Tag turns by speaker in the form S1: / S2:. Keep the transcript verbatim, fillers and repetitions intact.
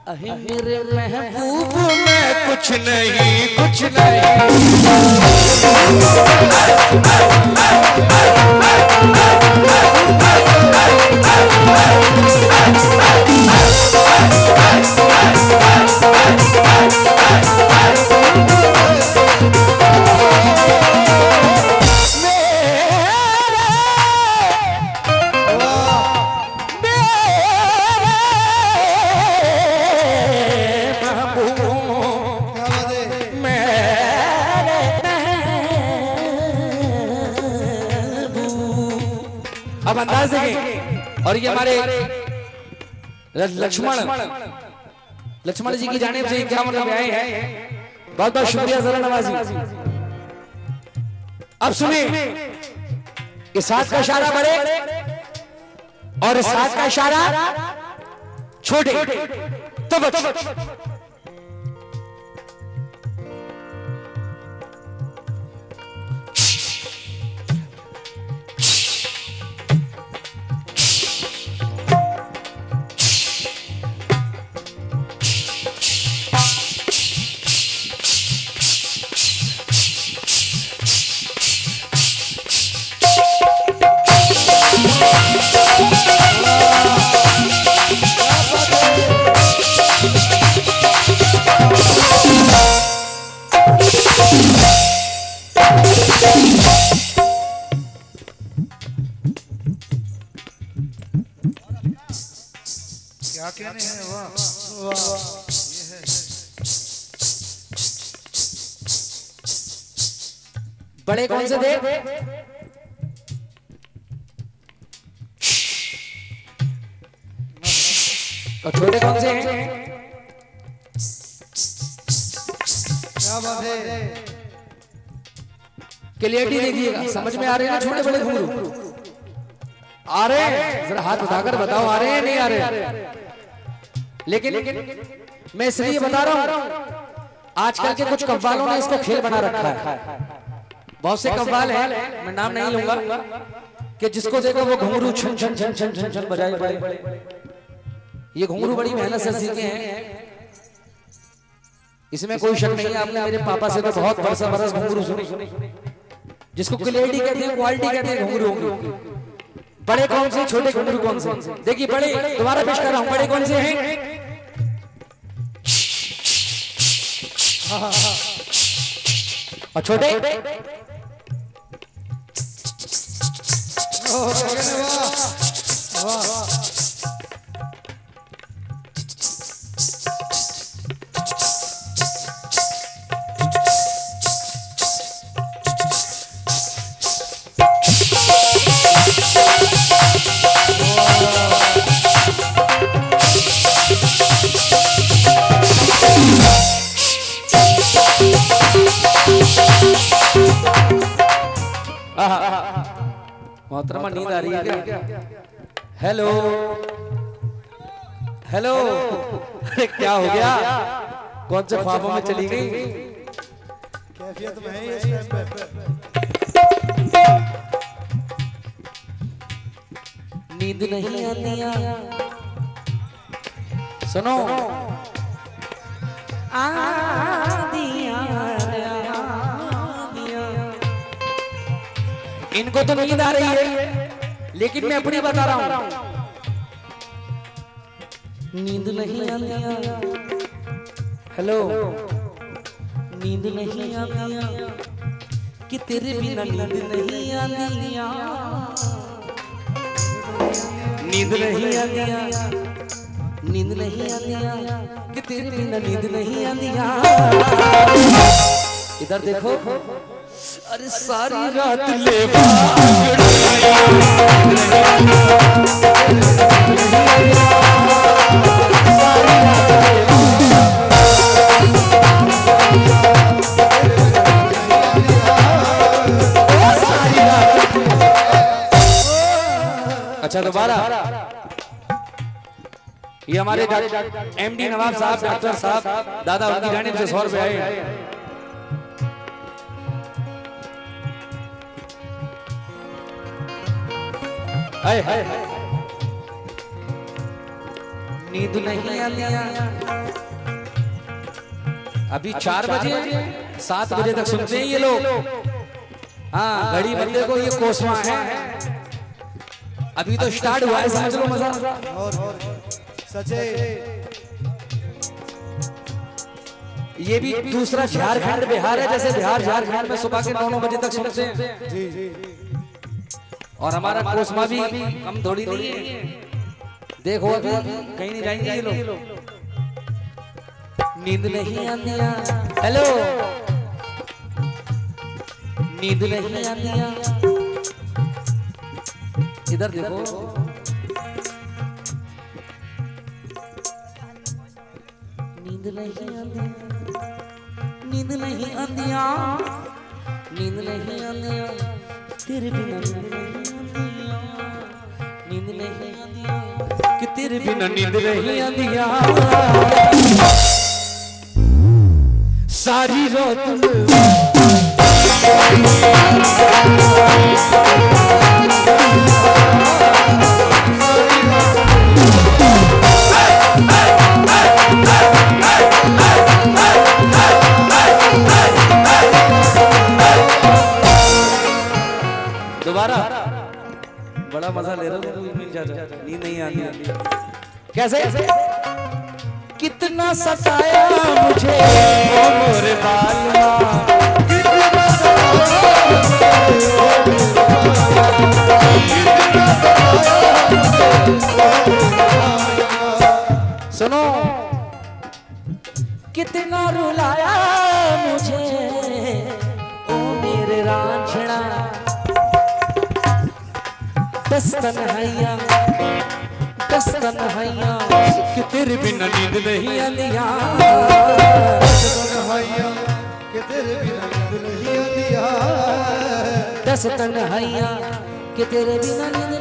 S1: अहि मेरे महबूब में कुछ नहीं कुछ नहीं अब अंदाज देखें। और ये हमारे लक्ष्मण लक्ष्मण जी की जानिब से क्या मतलब आए हैं। बहुत बहुत शुक्रिया जरा नवाजी। अब सुनिए, इस हाथ का इशारा बड़े और इस हाथ का इशारा छोटे। तो
S2: क्या कहने हैं। वाह वाह, ये है
S1: बड़े कौन से थे और छोटे कौन से हैं।
S2: क्या बात है।
S1: क्लियरिटी देखिएगा, समझ में आ रहे हैं ना छोटे बड़े घुंघरू आ रहे हैं। जरा हाथ उठाकर बताओ आ रहे हैं नहीं आ रहे। लेकिन मैं इसलिए बता रहा हूं, आजकल के कुछ कव्वालों ने इसको खेल बना रखा है। बहुत से कव्वाल हैं, मैं नाम नहीं लूंगा, कि जिसको देखो वो घुंघरू छन छन छन छन छन छन बजाए बड़े। ये घुंघरू बड़ी मेहनत से सीखे हैं, इसमें कोई शक नहीं है। आपने मेरे पापा से तो बहुत बरस बरस घुंघरू सुनी, जिसको क्लियरिटी कहते हैं, क्वालिटी कहते हैं घुंघरू। बड़े कौन से, छोटे घुंघरू कौन से। देखिए बड़े, दोबारा पेश कर रहा हूं, बड़े कौन से हैं और छोटे।
S2: वाह वाह।
S1: मोहतरमा नींद आ रही है क्या। हेलो हेलो, अरे क्या हो गया, कौन से ख्वाबों में चली गई।
S2: कैफियत में है इस टाइम पे।
S1: नींद नहीं आती, सुनो इनको तो नींद आ रही है, लेकिन मैं अपनी बता रहा हूं। नींद नहीं आती, हेलो, नींद नहीं आती कि तेरे बिना नींद नहीं आती। नींद नहीं आती, नींद नहीं आती कि तेरे बिना नींद नहीं आती। इधर देखो, अरे सारी रात ले अच्छा दोबारा। ये हमारे एमडी नवाब साहब, डॉक्टर साहब, दादा उनकी जानिब से सौ रुपए आए। हाय हाय, नींद नहीं आती अभी चार बजे सात बजे तक सुनते हैं ये लोग। हाँ घड़ी बंदे को ये कोसवा है, अभी तो स्टार्ट हुआ है, समझ लो मजा।
S3: और सचे
S1: ये भी दूसरा झारखंड बिहार है, जैसे बिहार झारखंड में सुबह के नौ नौ बजे तक सुनते हैं
S3: जी जी।
S1: और हमारा कोसमा भी कम थोड़ी नहीं है। देखो अभी कहीं नहीं जाएंगे ये लोग। नींद नहीं आंदिया, हेलो नींद नहीं आंदिया, इधर देखो। नींद नहीं आंदिया, नींद नहीं आंदिया, नींद नहीं आंदिया, तेरे बिना नींद नहीं आंदिया, कि तेरे बिना नींद नहीं आंदिया। सारी रात दोबारा बड़ा मजा ले रहा हूँ, नींद नहीं आती। कैसे कितना सताया मुझे ओ मोरे बालमा, कितना सताया सुनो, कितना रुलाया मुझे ओ मेरे रांझना, दस्तन हैया दस्तन हैया, कि तेरे बिना नींद नहीं आंदिया,
S3: कि तेरे बिना नींद नहीं आंदिया,
S1: दस्तन हैया, कि तेरे बिना नींद